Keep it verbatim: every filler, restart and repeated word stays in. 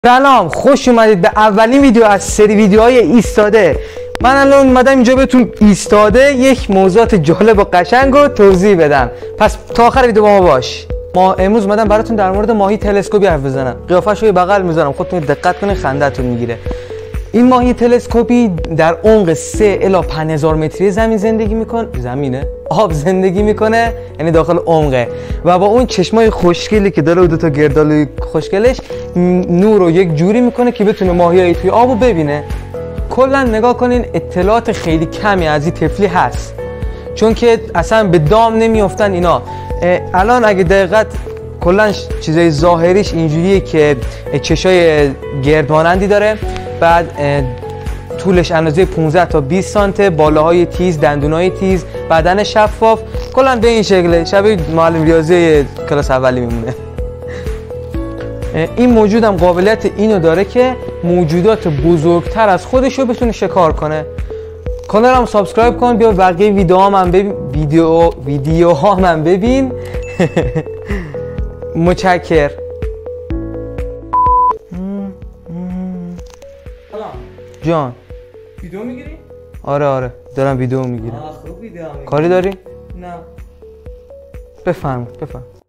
سلام، خوش اومدید به اولین ویدیو از سری ویدیوهای ایستاده. من الان اومدم اینجا بهتون ایستاده یک موضوعات جالب و قشنگ رو توضیح بدم. پس تا آخر ویدیو با ما باش. ما امروز اومدم براتون در مورد ماهی تلسکوپی حرف بزنم. قیافش رو بغل میذارم، خودتون دقت کنید خنده‌تون میگیره. این ماهی تلسکوپی در عمق سه الی پنج هزار متری زمین زندگی میکنه. زمینه آب زندگی میکنه، یعنی داخل عمقه، و با اون چشمای خوشگلی که داره و دو تا گردالوی خوشگلش نور رو یک جوری میکنه که بتونه ماهیایی توی آبو ببینه. کلا نگاه کنین اطلاعات خیلی کمی از این طفلی هست، چون که اصلا به دام نمیافتن اینا. الان اگه دقیقت کلا چیزای ظاهریش اینجوریه که چشای گردمانندی داره، بعد طولش اندازه پانزده تا بیست سانته، بالاهای تیز، دندونای تیز، بدن شفاف، کلا به این شکله، شبیه معلم ریاضی کلاس اولی میمونه. این موجود هم قابلیت اینو داره که موجودات بزرگتر از خودش رو بتونه شکار کنه. کانال هم سابسکرایب کن، بیا بقیه ویدیو ها من ببین، ویدیو ویدیو ها من ببین. متشکر. جان ویدیو میگیری؟ آره آره دارم ویدیو میگیرم. آه خوب ویدیو میگیری. کاری داری؟ نه. بفرم بفرم.